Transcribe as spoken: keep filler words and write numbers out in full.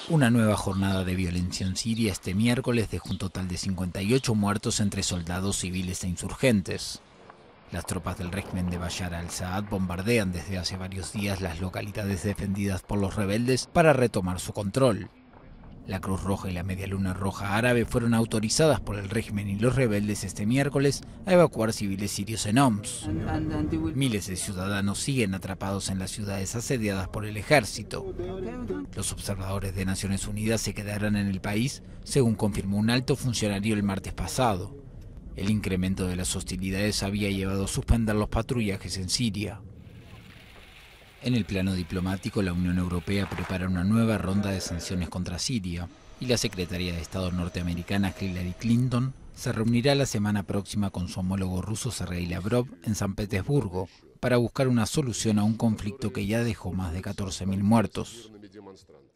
Una nueva jornada de violencia en Siria este miércoles dejó un total de cincuenta y ocho muertos entre soldados civiles e insurgentes. Las tropas del régimen de Bashar al-Assad bombardean desde hace varios días las localidades defendidas por los rebeldes para retomar su control. La Cruz Roja y la Media Luna Roja Árabe fueron autorizadas por el régimen y los rebeldes este miércoles a evacuar civiles sirios en Homs. Miles de ciudadanos siguen atrapados en las ciudades asediadas por el ejército. Los observadores de Naciones Unidas se quedarán en el país, según confirmó un alto funcionario el martes pasado. El incremento de las hostilidades había llevado a suspender los patrullajes en Siria. En el plano diplomático, la Unión Europea prepara una nueva ronda de sanciones contra Siria y la secretaria de Estado norteamericana Hillary Clinton se reunirá la semana próxima con su homólogo ruso Sergei Lavrov en San Petersburgo para buscar una solución a un conflicto que ya dejó más de catorce mil muertos.